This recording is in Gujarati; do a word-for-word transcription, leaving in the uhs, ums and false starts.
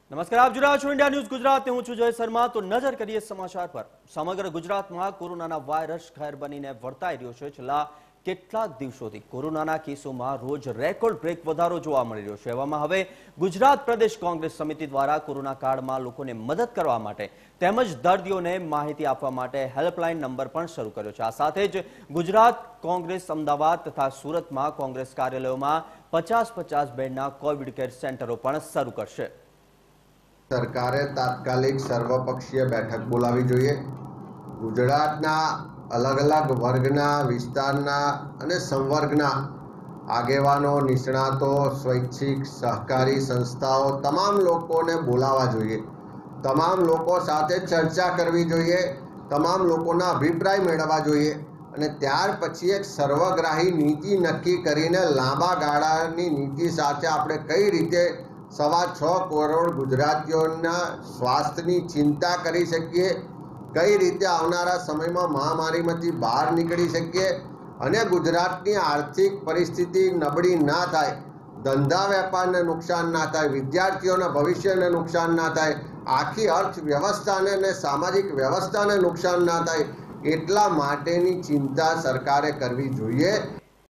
નમસ્કાર, આપ જોઈ રહ્યા છો ઇન્ડિયા ન્યૂઝ ગુજરાત. હું છું જય શર્મા. તો નજર કરીએ સમાચાર પર. સમગ્ર ગુજરાતમાં કોરોનાના વાયરસ ઘેર બનીને વર્તાઈ રહ્યો છે. છેલ્લા કેટલાક દિવસોથી કોરોનાના કેસોમાં રોજ રેકોર્ડ બ્રેક વધારો જોવા મળી રહ્યો છે. એવામાં હવે ગુજરાત પ્રદેશ કોંગ્રેસ સમિતિ દ્વારા કોરોના કાળમાં લોકોને મદદ કરવા માટે તેમજ દર્દીઓને માહિતી આપવા માટે હેલ્પલાઇન નંબર પણ શરૂ કર્યો છે. આ સાથે જ ગુજરાત કોંગ્રેસ અમદાવાદ તથા સુરતમાં કોંગ્રેસ કાર્યાલયોમાં પચાસ પચાસ બેડના કોવિડ કેર સેન્ટરો પણ શરૂ કરશે. સરકારે તાત્કાલિક સર્વપક્ષીય બેઠક બોલાવવી જોઈએ. ગુજરાતના અલગ અલગ વર્ગના, વિસ્તારના અને સંવર્ગના આગેવાનો, નિષ્ણાતો, સ્વૈચ્છિક સહકારી સંસ્થાઓ તમામ લોકોને બોલાવવા જોઈએ. તમામ લોકો સાથે ચર્ચા કરવી જોઈએ. તમામ લોકોના અભિપ્રાય મેળવવા જોઈએ અને ત્યાર પછી એક સર્વગ્રાહી નીતિ નક્કી કરીને લાંબા ગાળાની નીતિ સાથે આપણે કઈ રીતે સવા છ કરોડ ગુજરાતીઓના સ્વાસ્થ્યની ચિંતા કરી શકીએ, કઈ રીતે આવનારા સમયમાં મહામારીમાંથી બહાર નીકળી શકીએ અને ગુજરાતની આર્થિક પરિસ્થિતિ નબળી ના થાય, ધંધા વેપારને નુકસાન ના થાય, વિદ્યાર્થીઓના ભવિષ્યને નુકસાન ના થાય, આખી અર્થવ્યવસ્થાને અને સામાજિક વ્યવસ્થાને નુકસાન ના થાય, એટલા માટેની ચિંતા સરકારે કરવી જોઈએ.